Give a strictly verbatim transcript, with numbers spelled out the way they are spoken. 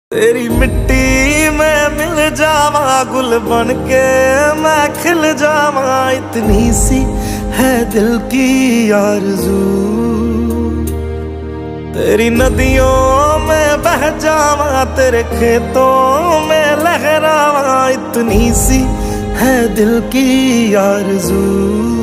तेरी मिट्टी में मिल जावा, गुल बन के मैं खिल जावा। इतनी सी है दिल की आरज़ू, तेरी नदियों में बह जावा, तेरे खेतों में लहरावा। इतनी सी है दिल की आरज़ू।